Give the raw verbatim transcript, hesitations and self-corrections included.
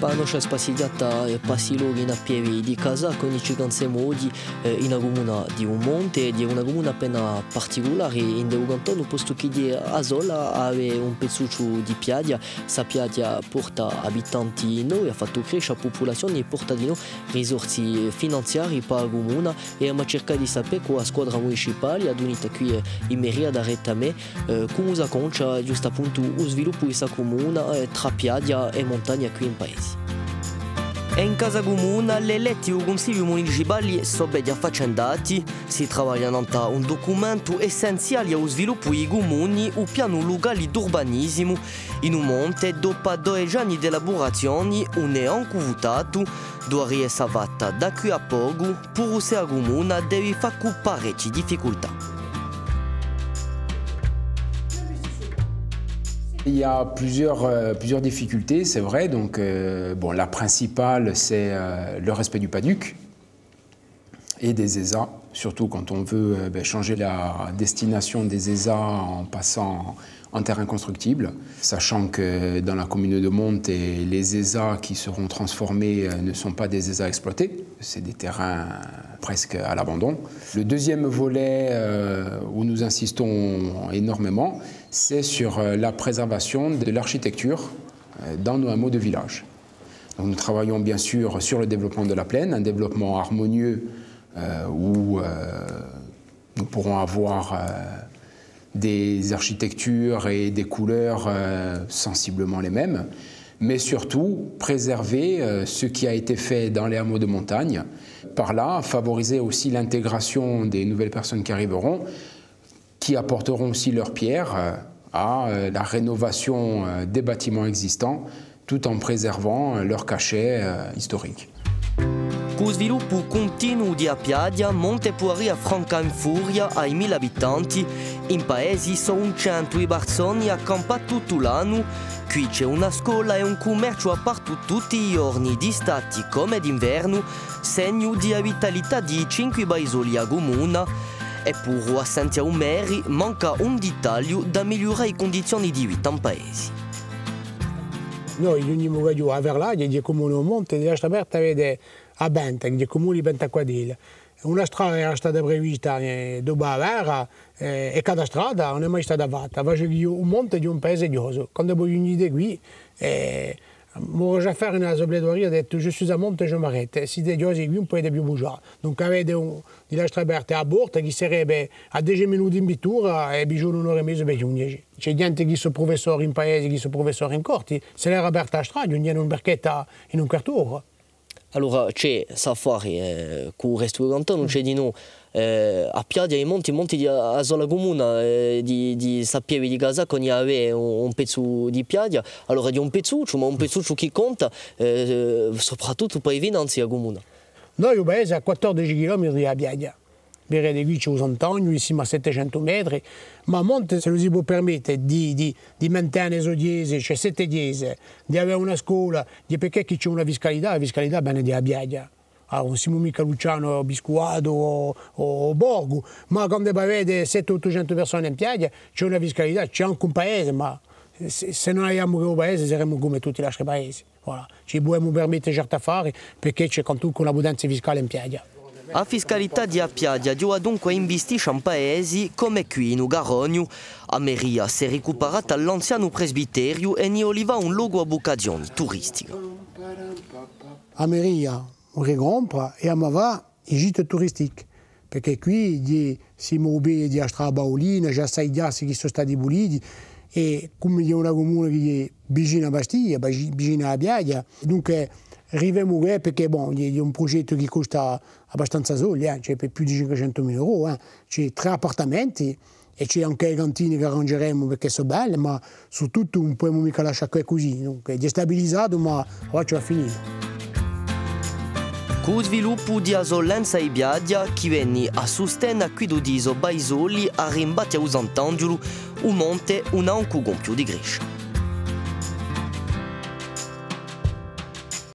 la nostra spaziata passi loro in a piedi di casa con i cinquanta modi in una comuna di un monte, di una comuna appena particolare in Deugantono, posto che di Asola aveva un pezzuccio di piaggia, sa piaggia porta abitanti noi, ha fatto crescere la popolazione e porta di noi risorse finanziarie per la comuna e abbiamo cercato di sapere con la squadra municipale, ad unita qui in Meria da Rettame, come si concia giusto appunto lo sviluppo di questa comuna tra piaggia e montagna qui in paese. E in casa comune le eletti del Consiglio municipale sono ben affaccendati, si lavora su un documento essenziale allo sviluppo dei comuni, il piano locale d'urbanismo. In un monte, dopo due anni di elaborazione, non è ancora votato, dove è salvata da qui a poco, per essere comune deve fare parecchie difficoltà. Il y a plusieurs, euh, plusieurs difficultés, c'est vrai. Donc, euh, bon, la principale, c'est euh, le respect du PADUC et des E S A, surtout quand on veut euh, ben, changer la destination des E S A en passant en terrain constructible, sachant que dans la commune de Monte, les E S A qui seront transformés euh, ne sont pas des E S A exploités, c'est des terrains presque à l'abandon. Le deuxième volet euh, où nous insistons énormément, c'est sur la préservation de l'architecture dans nos hameaux de village. Donc nous travaillons bien sûr sur le développement de la plaine, un développement harmonieux euh, où euh, nous pourrons avoir euh, des architectures et des couleurs euh, sensiblement les mêmes, mais surtout préserver euh, ce qui a été fait dans les hameaux de montagne. Par là, favoriser aussi l'intégration des nouvelles personnes qui arriveront, qui apporteront aussi leur pierre à la rénovation des bâtiments existants, tout en préservant leur cachet historique. Con lo sviluppo continuo di Appiadia, Monte può affrontare in furia ai mille abitanti. In paesi sono un centro di persone accampate tutto l'anno. Qui c'è una scuola e un commercio aperto tutti i giorni, di estate come d'inverno, segno di vitalità di cinque paesoli a comune. Eppure, a Santiago Meri manca un dettaglio da migliorare le condizioni di vita in paese. Noi ogni giorno a Verlaglia, di comune a Monte, di lascia aperta vede a Bentec, di comuni Bentaquadile. Una strada era stata prevista dopo la guerra eh, e cada strada non è mai stata fatta. Faccio un monte di un paese dioso. Quando poi venite qui, eh, Mon chauffeur in la oblédorie a detto je suis à Monte, je m'arrête. Si des giorni qui non potete più bouger. Donc avete un di lastra aperta a bordo che sarebbe a dieci minuti in pittura e bisogna un'ora e mezzo per giungere. C'è gente che sono professori in paese, che sono professori in corti, se l'era aperta a strada, non hanno un perchetta in un quarto d'ora. Allora c'è Safari eh, con il resto del cantone, c'è di noi eh, a Piadia i monti, monti di a sola comuna eh, di, di Sapievi di casa con aveva un, un pezzo di Piadia, allora di un pezzuccio, ma un pezzuccio che conta eh, soprattutto per i finanzi a comuna. Noi il paese a quattordici chilometri da Piadia. Per di qui c'è un Antonio, siamo a settecento metri, ma a Monte se lo si può permettere di, di, di mantenere so dieci, c'è sette dieci, di avere una scuola, di perché c'è una fiscalità, la fiscalità bene di Piadia. Allora, non siamo mica Luciano, Biscuato o, o Borgo, ma quando avete settecento ottocento persone in Piadia c'è una fiscalità, c'è anche un paese, ma se, se non abbiamo un paese saremmo come tutti gli altri paesi. Voilà. Ci possiamo permettere certi affari perché c'è con una potenza fiscale in Piadia. La fiscalità di Appiadia deve dunque investire in paesi come qui in Ugarogno. A Meria si è recuperata l'anziano presbiterio e ne oliva un luogo a vocazione turistica. A Meria on ricompra e a Mava i gite turistici, perché qui siamo ubiti di Astra Baolina, già sei giassi che sono stati puliti e come è una comune che è vicina a Bastiglia, vicina a Piadia, dunque arriviamo qui perché bon, è un progetto che costa abbastanza soldi, eh? C'è per più di cinquecentomila euro, eh? C'è tre appartamenti e c'è anche le cantine che arrangeremo perché sono belle, ma soprattutto non possiamo mica lasciare così, dunque è destabilizzato ma oggi va finito. Con lo sviluppo di Asolenza e Piadia, che viene a sostegno qui di Baisoli a rimbatti a Usantangelo, un monte un anco con più di Grescia.